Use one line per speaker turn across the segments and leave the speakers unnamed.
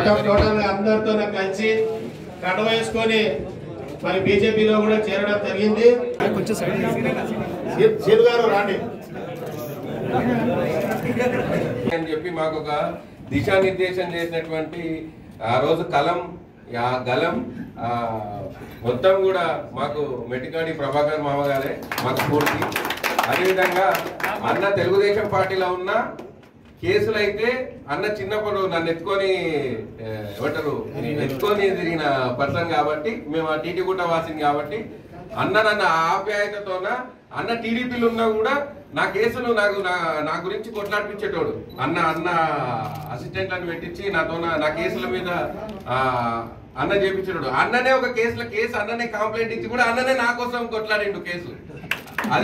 మొత్తం టోటల్ గా అందరితో కలిసి కండ వేసుకొని మరి బీజేపీలో కూడా చేరడం జరిగింది. శివ్ గారు రాండి
అని చెప్పి మాకు ఒక దిశానిర్దేశం చేసినటువంటి ఆ రోజు కలం గలం మొత్తం కూడా మాకు మెట్టికాడి ప్రభాకర్ మామ గారే మాకు పూర్తి. అదేవిధంగా అన్న తెలుగుదేశం పార్టీలో ఉన్న కేసులు అయితే అన్న చిన్నప్పుడు నన్ను ఎత్తుకొని తిరిగిన పర్సన్ కాబట్టి మేము ఆ టీటీగుట్ట వాసిని కాబట్టి అన్న నన్ను ఆప్యాయతతోన అన్న టీడీపీలు ఉన్నా కూడా నా కేసులు నా గురించి కొట్లాడిపించేటోడు. అన్న అసిస్టెంట్లను పెట్టించి నా కేసుల మీద అన్న చేపించాడు. అన్ననే ఒక కేసు అన్ననే కంప్లైంట్ ఇచ్చి కూడా అన్ననే నా కోసం కొట్లాడిండు కేసు. అది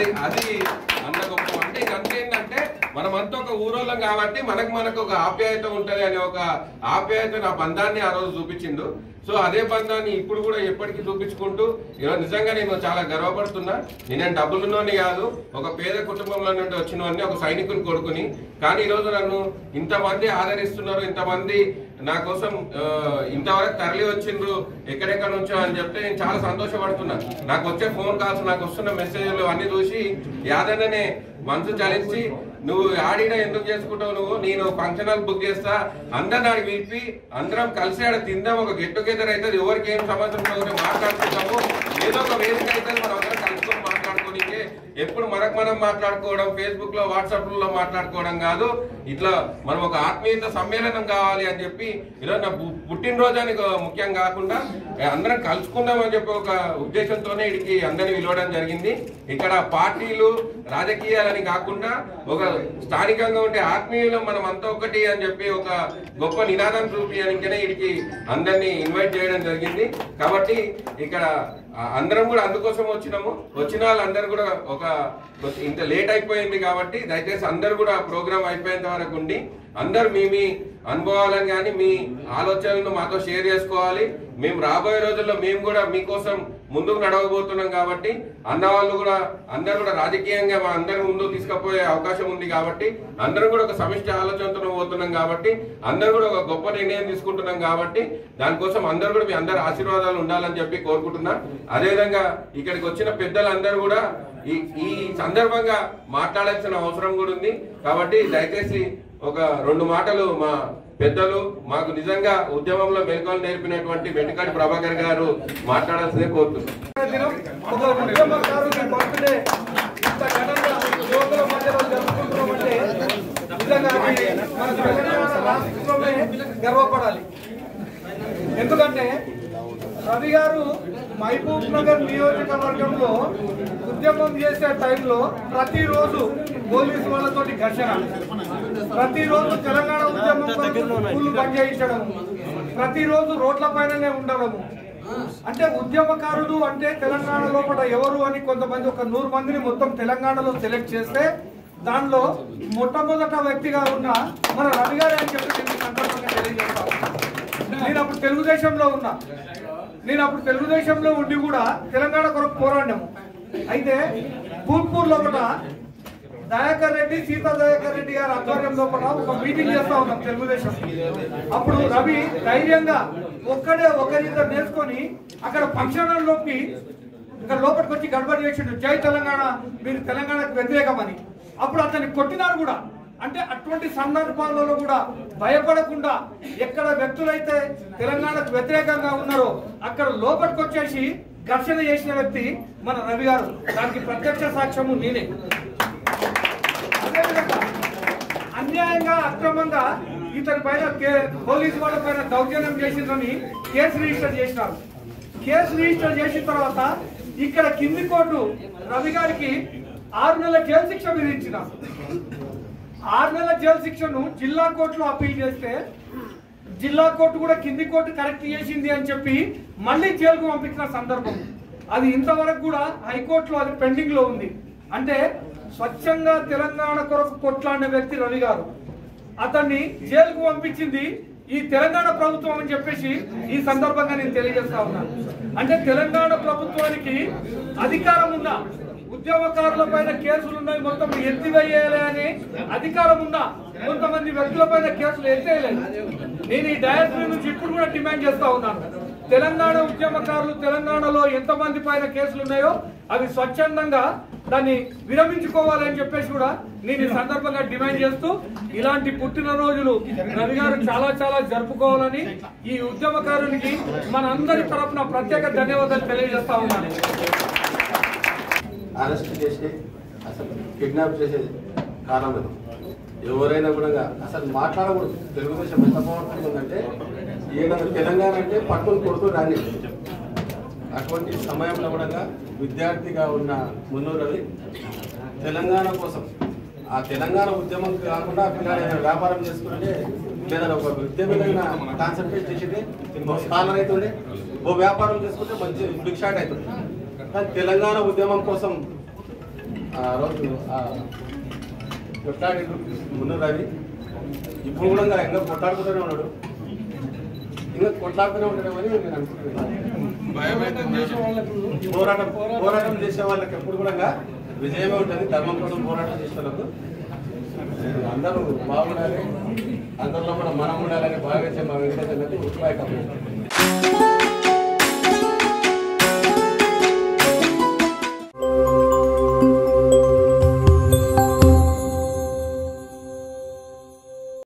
అన్న గొప్ప. అంటే ఇంకేంటంటే మనమంతా ఒక ఊరోళ్ళం కాబట్టి మనకు ఒక ఆప్యాయత ఉంటది అనే ఒక ఆప్యాయత నా బంధాన్ని ఆ రోజు చూపించిండు. సో అదే బంధాన్ని ఇప్పుడు కూడా ఎప్పటికీ చూపించుకుంటూ ఈరోజు నిజంగా నేను చాలా గర్వపడుతున్నా. నేను డబ్బులున్నోని కాదు, ఒక పేద కుటుంబంలో నుండి వచ్చినోని, ఒక సైనికుని కొడుకుని. కానీ ఈరోజు నన్ను ఇంతమంది ఆదరిస్తున్నారు, ఇంతమంది నా కోసం ఇంతవరకు తరలి వచ్చిండ్రు ఎక్కడెక్కడ నుంచో అని చెప్తే నేను చాలా సంతోషపడుతున్నా. నాకు వచ్చే ఫోన్ కాల్స్, నాకు వస్తున్న మెసేజ్లు అన్ని చూసి యాదన్ననే మనసు చలించి నువ్వు ఆడినా ఎందుకు చేసుకుంటావు, నేను ఫంక్షన్ హాల్ బుక్ చేస్తా, అందరిని ఆడికి పిలిపి అందరం కలిసి ఆడ తిందాం, ఒక గెట్ టుగెదర్ అవుతుంది, ఎవరికి ఏం సమస్య ఉంటుందో మాట్లాడుకుంటాము, ఏదో ఒక వేదిక అయితే మనం అందరం కలుసుకొని మాట్లాడుకోనికే. ఎప్పుడు మనం మాట్లాడుకోవడం ఫేస్బుక్ లో వాట్సాప్ లో మాట్లాడుకోవడం కాదు, ఇట్లా మనం ఒక ఆత్మీయత సమ్మేళనం కావాలి అని చెప్పి ఈరోజు నా పుట్టినరోజు అని ముఖ్యం కాకుండా అందరం కలుసుకుందాం అని చెప్పి ఒక ఉద్దేశంతోనే ఇడికి అందరిని పిలవడం జరిగింది. ఇక్కడ పార్టీలు రాజకీయాలని కాకుండా ఒక స్థానికంగా ఉండే ఆత్మీయులు మనం అంతా ఒకటి అని చెప్పి ఒక గొప్ప నినాదం చూపించడానికనే ఇడికి అందరినీ ఇన్వైట్ చేయడం జరిగింది. కాబట్టి ఇక్కడ అందరం కూడా అందుకోసం వచ్చిన వాళ్ళందరూ కూడా ఒక ఇంత లేట్ అయిపోయింది కాబట్టి దయచేసి అందరు కూడా ప్రోగ్రామ్ అయిపోయేంత వరకు ఉండి అందరు మీ అనుభవాలను కానీ మీ ఆలోచనలను మాతో షేర్ చేసుకోవాలి. మేము రాబోయే రోజుల్లో మేము కూడా మీకోసం ముందుకు నడవబోతున్నాం కాబట్టి అన్నవాళ్ళు కూడా అందరూ కూడా రాజకీయంగా మా అందరి ముందుకు తీసుకుపోయే అవకాశం ఉంది కాబట్టి అందరం కూడా ఒక సమిష్టి ఆలోచనతో పోతున్నాం కాబట్టి అందరూ కూడా ఒక గొప్ప నిర్ణయం తీసుకుంటున్నాం కాబట్టి దానికోసం అందరూ కూడా మీ అందరి ఆశీర్వాదాలు ఉండాలని చెప్పి కోరుకుంటున్నా. అదేవిధంగా ఇక్కడికి వచ్చిన పెద్దలందరూ కూడా ఈ సందర్భంగా మాట్లాడాల్సిన అవసరం కూడా ఉంది కాబట్టి దయచేసి ఒక 2 మాటలు మా పెద్దలు మాకు నిజంగా ఉద్యమంలో మెలకువలు నేర్పినటువంటి మెట్టికాడి ప్రభాకర్ గారు మాట్లాడాల్సిందే కోరుతున్నాం.
గర్వపడాలి. ఎందుకంటే రవి గారు మహబూబ్ నగర్ నియోజకవర్గంలో ఉద్యమం చేసే టైంలో ప్రతిరోజు పోలీసు వాళ్ళతో ఘర్షణ, ప్రతిరోజు తెలంగాణ ఉద్యమం స్కూల్ బంద్ చేయించడం, ప్రతిరోజు రోడ్ల పైననే ఉండడము. అంటే ఉద్యమకారులు అంటే తెలంగాణ లోపల ఎవరు అని కొంతమంది ఒక 100 మందిని మొత్తం తెలంగాణలో సెలెక్ట్ చేస్తే దానిలో మొట్టమొదట వ్యక్తిగా ఉన్న మన రవి గారు అని చెప్పి సందర్భంగా తెలియజేస్తాను. నేను అప్పుడు తెలుగుదేశంలో ఉండి కూడా తెలంగాణ కొరకు పోరాడాము. అయితే పూర్పూర్ లోపల దయాకర్ రెడ్డి, సీతా దయాకర్ రెడ్డి గారి ఆధ్వర్యం లోపల ఒక మీటింగ్ చేస్తా ఉన్నాం తెలుగుదేశం. అప్పుడు రవి ధైర్యంగా ఒకరిద్దరు నేర్చుకొని అక్కడ ఫంక్షన్ హాల్ లోకి ఇక్కడ లోపలికి వచ్చి గడబడి చేసిండు, జై తెలంగాణ, మీరు తెలంగాణకు వ్యతిరేకమని. అప్పుడు అతన్ని కొట్టినారు కూడా. అంటే అటువంటి సందర్భాలలో కూడా భయపడకుండా ఎక్కడ వ్యక్తులైతే తెలంగాణకు వ్యతిరేకంగా ఉన్నారో అక్కడ లోపలికి వచ్చేసి ఘర్షణ చేసిన వ్యక్తి మన రవి గారు. దానికి ప్రత్యక్ష సాక్ష్యము నేనే. అదేవిధంగా అన్యాయంగా అక్రమంగా ఇతని పైన పోలీసు వాళ్ళ పైన దౌర్జన్యం చేసిందని కేసు రిజిస్టర్ చేసినారు. కేసు రిజిస్టర్ చేసిన తర్వాత ఇక్కడ కింది కోర్టు రవి గారికి 6 నెలల జైలు శిక్ష విధించినారు. 6 నెలల జైలు శిక్షను జిల్లా కోర్టులో అప్పీల్ చేస్తే జిల్లా కోర్టు కూడా కింది కోర్టు కరెక్ట్ చేసింది అని చెప్పి మళ్ళీ జైలుకు పంపించిన సందర్భం. అది ఇంతవరకు కూడా హైకోర్టులో అది పెండింగ్ లో ఉంది. అంటే స్వచ్ఛంగా తెలంగాణ కొరకు కొట్లాడిన వ్యక్తి రవి గారు, అతన్ని జైలుకు పంపించింది ఈ తెలంగాణ ప్రభుత్వం అని చెప్పేసి ఈ సందర్భంగా నేను తెలియజేస్తా ఉన్నాను. అంటే తెలంగాణ ప్రభుత్వానికి అధికారం ఉందా ఉద్యమకారుల పైన కేసులు ఉన్నాయి, మొత్తం ఎత్తివేయాలి అని అధికారం ఉందా? కొంతమంది వ్యక్తుల పైన కేసులు ఎత్తేయలేదు. నేను ఈ డయాస్ట్రీ నుంచి ఇప్పుడు కూడా డిమాండ్ చేస్తా ఉన్నాను. తెలంగాణ ఉద్యమకారులు తెలంగాణలో ఎంతమంది పైన కేసులు ఉన్నాయో అవి స్వచ్ఛందంగా దాన్ని విరమించుకోవాలని చెప్పేసి కూడా నేను ఈ సందర్భంగా డిమాండ్ చేస్తూ, ఇలాంటి పుట్టినరోజులు రవి గారు చాలా చాలా జరుపుకోవాలని ఈ ఉద్యమకారునికి మన అందరి తరఫున ప్రత్యేక ధన్యవాదాలు తెలియజేస్తా ఉన్నాను.
అరెస్ట్ చేసి అసలు కిడ్నాప్ చేసే కారణం ఎవరైనా కూడా అసలు మాట్లాడకూడదు. తెలుగుదేశం ఎంత పవర్తుందంటే ఏదైనా తెలంగాణ అంటే పట్టుకుని కొడుతూ రాని అటువంటి సమయంలో కూడా విద్యార్థిగా ఉన్న మున్నూరు రవి తెలంగాణ కోసం ఆ తెలంగాణ ఉద్యమం కాకుండా పిల్లలు వ్యాపారం చేసుకుంటే లేదా ఒక విద్య మీద కాన్సన్ట్రేట్ చేసేది స్కాలర్ అవుతుండే, ఓ వ్యాపారం చేసుకుంటే మంచి బిగ్ షాట్ అవుతుంది. కానీ తెలంగాణ ఉద్యమం కోసం ఆ రోజు కొట్లాడి మున్నూరు రవి ఇప్పుడు కూడా ఇంకా కొట్లాడుతూనే ఉన్నాడు, ఇంకా కొట్లాడుతూనే ఉంటాడేమని నేను అనుకుంటున్నాను. పోరాటం చేసే వాళ్ళకి ఎప్పుడు కూడా విజయమే ఉంటుంది. ధర్మం కోసం పోరాటం చేసే వాళ్ళకు అందరూ బాగుండాలి, అందరిలో కూడా మనం ఉండాలని భావించే మా వెంకటేశ్వర ఉపాయ